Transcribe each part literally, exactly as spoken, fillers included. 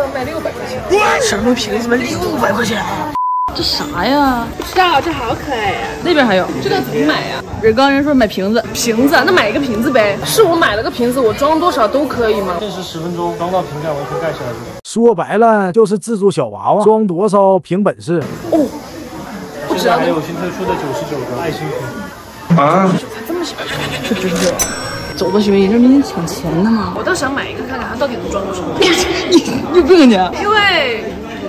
个卖六百块钱。 什么瓶子卖六百块钱？这啥呀？ 不知道，这好可爱呀、啊！ 那边还有， 这个怎么买呀、啊？ 人刚人说买瓶子， 瓶子，那买一个瓶子呗。是我买了个瓶子，我装多少都可以吗？ 限时十分钟，装到瓶盖完全盖起来。 说白了就是自助小娃娃，装多少凭本事。 哦， 现在还有新推出的九十九个爱心瓶。啊？ 才这么小， 就九十九。走吧，学妹，这明天抢钱的嘛。 我倒想买一个看看，它到底能装多少。 你你有病啊你！ 因为。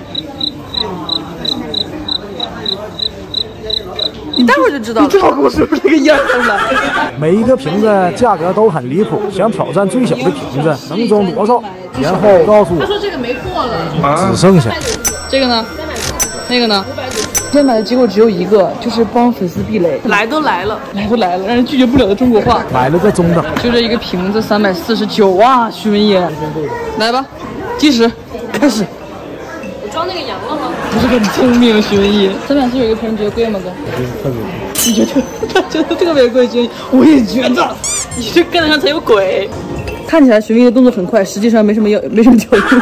你待会儿就知道了。 你最好跟我说出这个样子来。 每一个瓶子价格都很离谱，想挑战最小的瓶子能装多少？然后告诉我。 他说这个没货了， 只剩下这个呢？那个呢？今天买的结果只有一个，就是帮粉丝避雷。 来都来了， 来都来了，让人拒绝不了的中国话。 买了个中等， 就这一个瓶子三百四十九啊！徐文烨，来吧，计时开始。 我装那个羊了吗？ 不是很聪明，徐文烨。三百四十有一个瓶，觉得贵吗哥？ 特别贵。 你觉得？他觉得特别贵，徐文烨。我也觉得，你这干得上才有鬼。看起来徐文烨的动作很快，实际上没什么要，没什么脚步。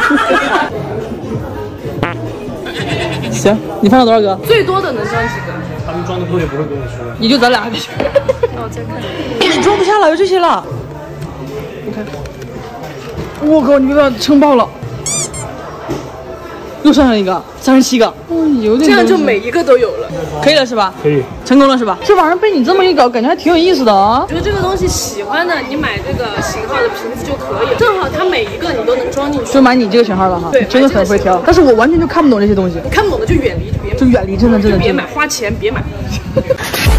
行，你放了多少个？ 最多的能装几个？ 他们装的多也不会跟我说。 你就咱俩。 那我再看。 你装不下了，就这些了。你看，我靠，你别把撑爆了。又上了一个，三十七个，嗯，有点。 这样就每一个都有了， 可以了是吧？ 可以， 成功了是吧？这玩意儿被你这么一搞，感觉还挺有意思的啊。 我觉得这个东西喜欢的，你买这个型号的瓶子就可以了，正好它每一个你都能装进去。 就买你这个型号了哈， 对， 真的很会挑。但是我完全就看不懂这些东西， 你看不懂的就远离，就别买， 就远离，真的真的别买，花钱别买。